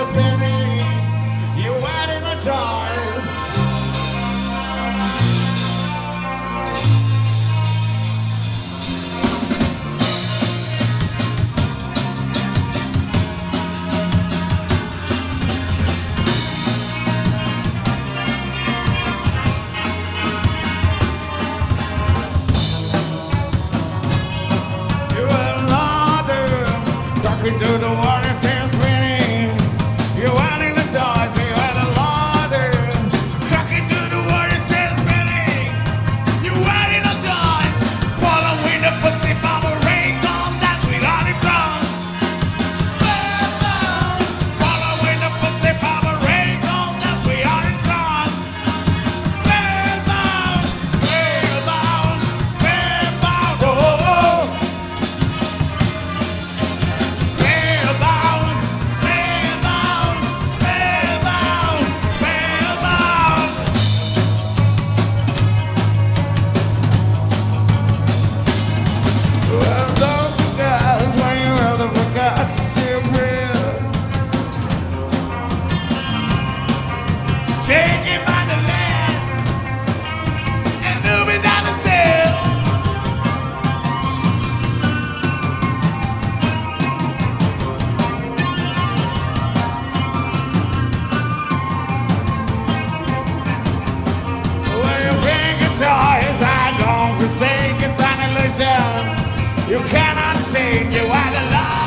spinning. You had in a choice. To the water sails spinning. You went in the toys, you had a ladder. Cracking to the water sails spinning. You went in the toys. Following the pussy from a rain on that we got it wrong. Following the pussy from a rain on that we got it wrong. Spellbound, spellbound, spellbound, oh, oh, oh. Take it by the legs and move it down the cell. When you bring guitars, I don't forsake. It's an illusion you cannot shake. You are the love.